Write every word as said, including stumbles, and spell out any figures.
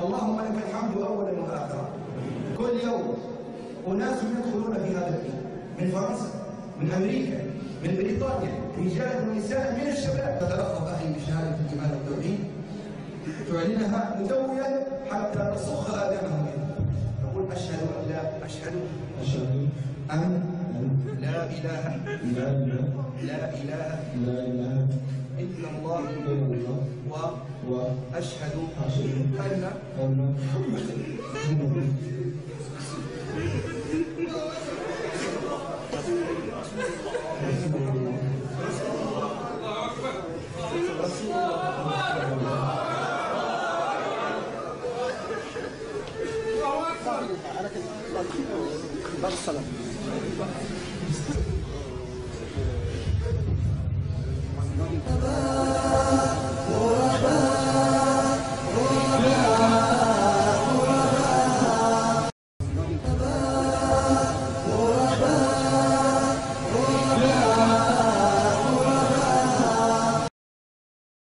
اللهم لك الحمد أولا وآخرا. كل يوم أناس يدخلون في هذا الدين من فرنسا، من أمريكا، من بريطانيا، رجال ونساء من الشباب. تتلقى أهل بشهادة الإيمان والتوحيد تعلنها مدويا حتى تصخ آذانهم منه. تقول أشهد أن لا أشهد أشهد أن لا إله لا إله لا إله لا إله إلا الله إلا الله وأشهد وأشهد أن أن محمدا رسول الله.